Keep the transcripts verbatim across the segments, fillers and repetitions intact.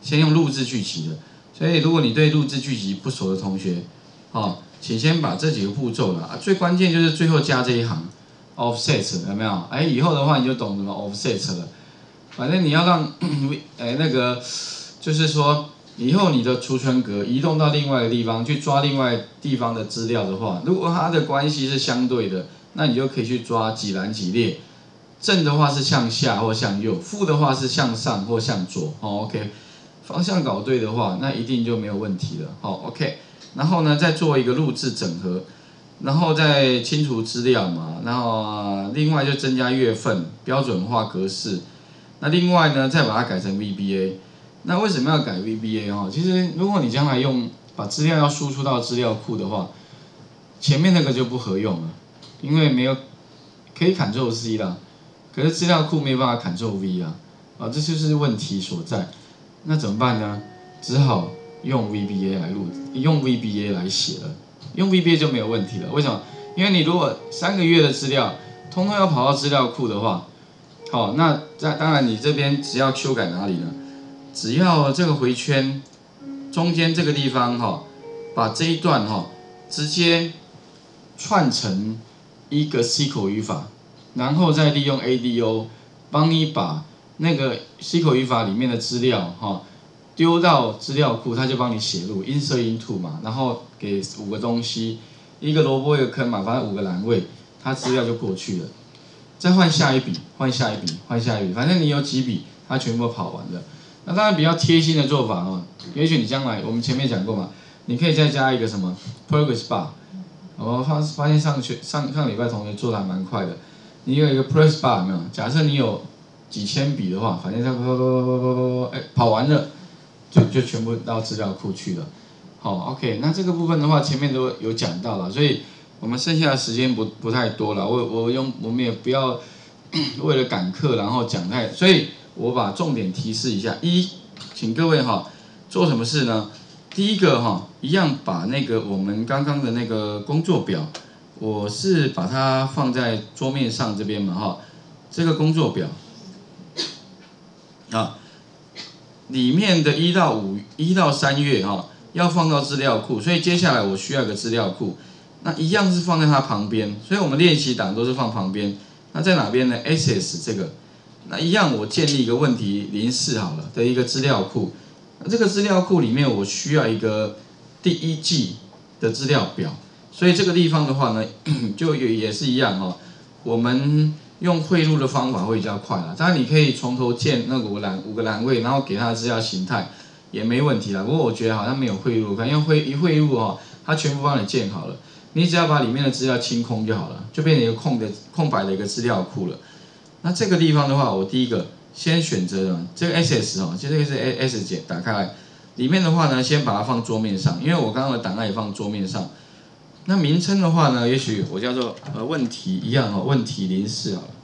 先用录制剧集的。所以如果你对录制剧集不熟的同学，哦，请先把这几个步骤了，啊、最关键就是最后加这一行 offset 有没有？哎，以后的话你就懂什么 offset 了。反正你要让哎那个就是说。以后你的储存格移动到另外一个地方去抓另外地方的资料的话，如果它的关系是相对的，那你就可以去抓几栏几列。正的话是向下或向右，负的话是向上或向左。哦 ，OK， 方向搞对的话，那一定就没有问题了。好 ，OK， 然后呢再做一个录制整合，然后再清除资料嘛，然后另外就增加月份，标准化格式。那另外呢再把它改成 V B A。那为什么要改 V B A 哈？其实如果你将来用把资料要输出到资料库的话，前面那个就不合用了，因为没有可以 Ctrl C 啦，可是资料库没有办法 Ctrl V 啦，啊，这就是问题所在。那怎么办呢？只好用 V B A 来录，用 V B A 来写了，用 V B A 就没有问题了。为什么？因为你如果三个月的资料通通要跑到资料库的话，好，那当然你这边只要修改哪里呢？只要这个回圈中间这个地方哈，把这一段哈直接串成一个 S Q L 语法，然后再利用 A D O 帮你把那个 S Q L 语法里面的资料哈丢到资料库，它就帮你写入 insert into 嘛，然后给五个东西，一个萝卜一个坑嘛，反正五个栏位，它资料就过去了。再换下一笔，换下一笔，换下一笔，反正你有几笔，它全部跑完了。那当然比较贴心的做法哦，也许你将来我们前面讲过嘛，你可以再加一个什么 progress bar。我发发现上学上上礼拜同学做的还蛮快的，你有一个 progress bar 有没有？假设你有几千笔的话，反正它啪啪啪啪啪啪，哎，跑完了，就就全部到资料库去了。好 ，OK， 那这个部分的话前面都有讲到了，所以我们剩下的时间不不太多了，我我用我们也不要为了赶课然后讲太，所以。我把重点提示一下：一，请各位哈做什么事呢？第一个哈，一样把那个我们刚刚的那个工作表，我是把它放在桌面上这边嘛哈。这个工作表啊，里面的一到五、一到三月哈，要放到资料库，所以接下来我需要一个资料库，那一样是放在它旁边，所以我们练习档都是放旁边。那在哪边呢 ？Access 这个。那一样，我建立一个问题零四好了的一个资料库。那这个资料库里面，我需要一个第一季的资料表。所以这个地方的话呢，就也是一样哦。我们用汇入的方法会比较快啦。当然，你可以从头建那五个栏五个栏位，然后给它的资料形态也没问题啦。不过我觉得好像没有汇入，因为汇一汇入哦，它全部帮你建好了，你只要把里面的资料清空就好了，就变成一个空的空白的一个资料库了。那这个地方的话，我第一个先选择了这个 S 哦，就这个是 S 键打开来，里面的话呢，先把它放桌面上，因为我刚刚的档案也放桌面上。那名称的话呢，也许我叫做呃问题一样哦，问题零四好了。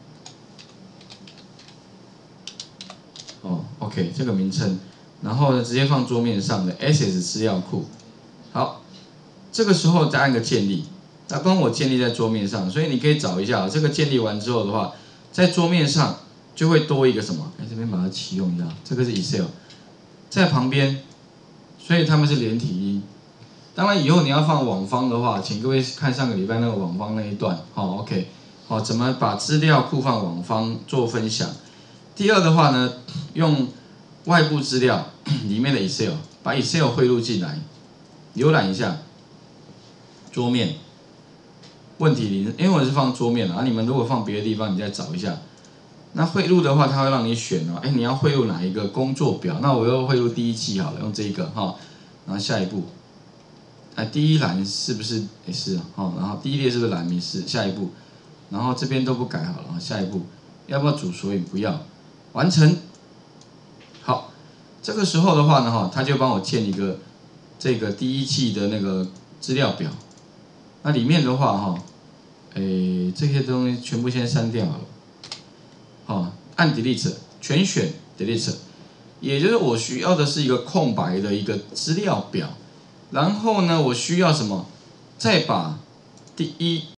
哦 ，OK， 这个名称，然后呢直接放桌面上的 S 资料库。好，这个时候再按个建立，它帮我建立在桌面上，所以你可以找一下这个建立完之后的话。在桌面上就会多一个什么？哎，这边把它启用一下，这个是 Excel， 在旁边，所以它们是连体婴。当然以后你要放网方的话，请各位看上个礼拜那个网方那一段，好 ，OK， 好，怎么把资料库放网方做分享。第二的话呢，用外部资料里面的 Excel， 把 Excel 汇入进来，浏览一下桌面。问题零，因为我是放桌面了，啊，你们如果放别的地方，你再找一下。那汇入的话，它会让你选哦，哎，你要汇入哪一个工作表？那我又汇入第一季好了，用这一个哈。然后下一步，哎，第一栏是不是也是啊？好，然后第一列是不是栏名是？下一步，然后这边都不改好了，下一步要不要主索引？不要，完成。好，这个时候的话呢，哈，他就帮我建一个这个第一季的那个资料表。那里面的话，哈。诶，这些东西全部先删掉好了。好，按 delete 全选 delete， 也就是我需要的是一个空白的一个资料表。然后呢，我需要什么？再把第一